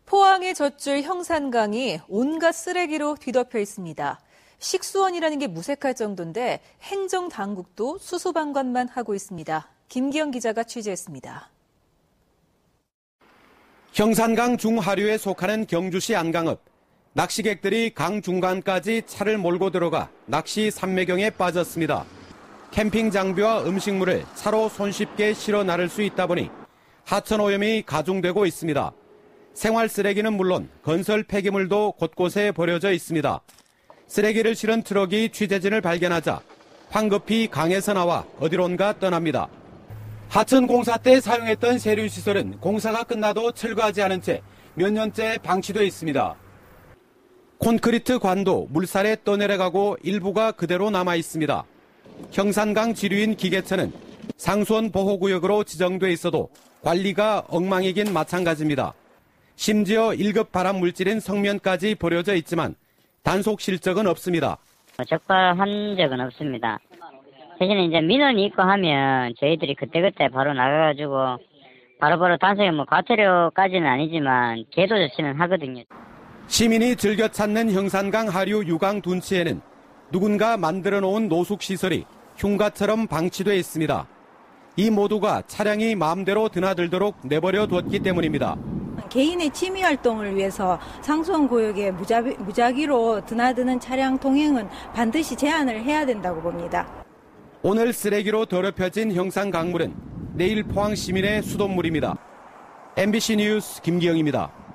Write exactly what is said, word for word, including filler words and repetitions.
포항의 젖줄 형산강이 온갖 쓰레기로 뒤덮여 있습니다. 식수원이라는 게 무색할 정도인데 행정당국도 수수방관만 하고 있습니다. 김기영 기자가 취재했습니다. 형산강 중하류에 속하는 경주시 안강읍. 낚시객들이 강 중간까지 차를 몰고 들어가 낚시 삼매경에 빠졌습니다. 캠핑 장비와 음식물을 차로 손쉽게 실어 나를 수 있다 보니 하천 오염이 가중되고 있습니다. 생활 쓰레기는 물론 건설 폐기물도 곳곳에 버려져 있습니다. 쓰레기를 실은 트럭이 취재진을 발견하자 황급히 강에서 나와 어디론가 떠납니다. 하천 공사 때 사용했던 세류시설은 공사가 끝나도 철거하지 않은 채 몇 년째 방치돼 있습니다. 콘크리트 관도 물살에 떠내려가고 일부가 그대로 남아 있습니다. 형산강 지류인 기계천은 상수원 보호구역으로 지정돼 있어도 관리가 엉망이긴 마찬가지입니다. 심지어 일 급 발암 물질인 성면까지 버려져 있지만 단속 실적은 없습니다. 적발한 적은 없습니다. 대신에 이제 민원이 있고 하면 저희들이 그때그때 바로 나가가지고 바로바로 단속에 뭐 과태료까지는 아니지만 계도 조치는 하거든요. 시민이 즐겨 찾는 형산강 하류 유강 둔치에는 누군가 만들어 놓은 노숙시설이 흉가처럼 방치돼 있습니다. 이 모두가 차량이 마음대로 드나들도록 내버려 뒀기 때문입니다. 개인의 취미 활동을 위해서 상수원 구역에 무작위, 무작위로 드나드는 차량 통행은 반드시 제한을 해야 된다고 봅니다. 오늘 쓰레기로 더럽혀진 형산강물은 내일 포항 시민의 수돗물입니다. 엠비씨 뉴스 김기영입니다.